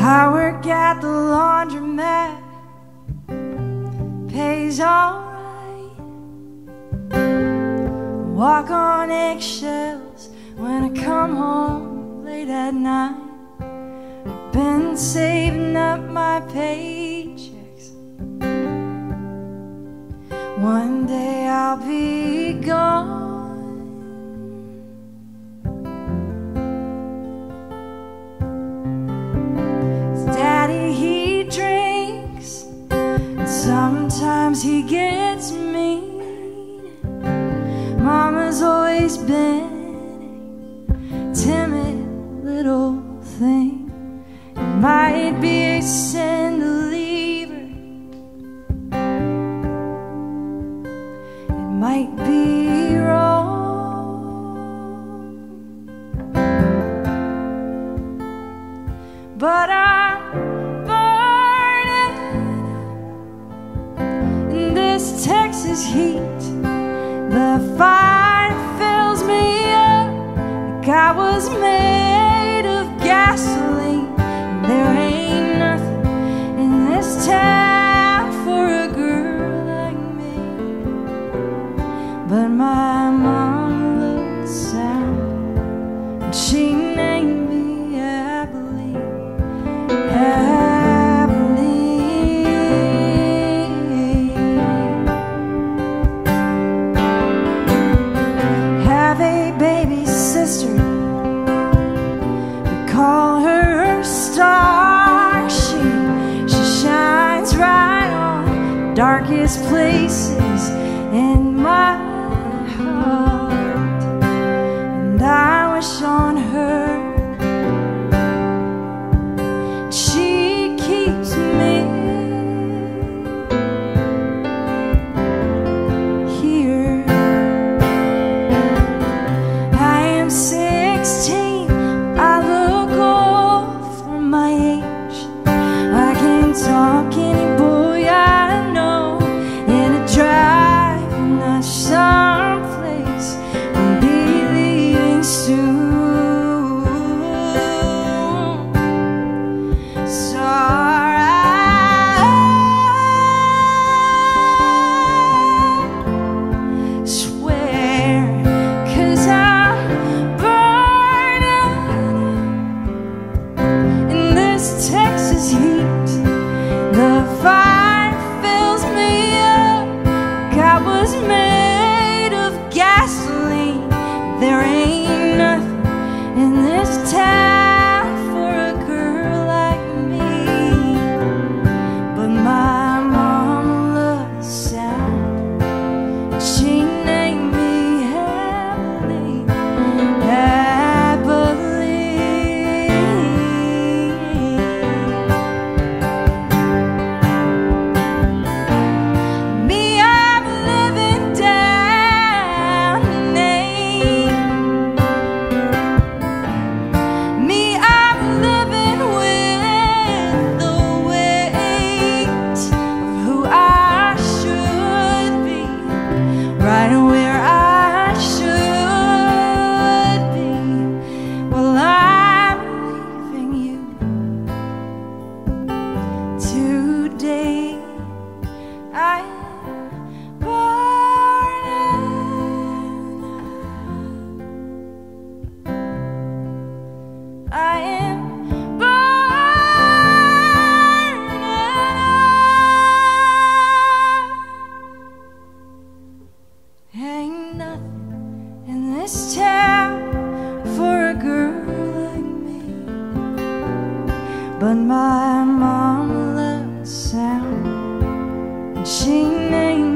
I work at the laundromat, pays alright. Walk on eggshells when I come home late at night. I've been saving up my paychecks. One day I'll be gone. Daddy, he drinks, and sometimes he gets mean. Mama's always been a timid little thing. It might be a sin to leave her, it might be wrong, but I'm burning in this Texas heat. The fire fills me up like I was made of gasoline. There ain't nothing in this town for a girl like me, but my mom looked sound and she named me Abilene. Have a baby sister, we call her Star. She shines right on darkest places in my heart, and I wish on her. She keeps me here. I am 16, I look old for my age. I can talk any boy I know in a driving us someplace and be leaving soon. So I swear, 'cause I'm burning in this Texas heat. The fire fills me up like I was made of gasoline. There ain't nothing in this town for a girl like me, but my mom loves sound. She named me Abilene. Me, I'm living down the name. Me, I'm living with the weight of who I should be, right where I should be. Well, I'm leaving you today. I am burning. I am burning. Ain't nothing in this town for a girl like me, but my mom loves sound and she named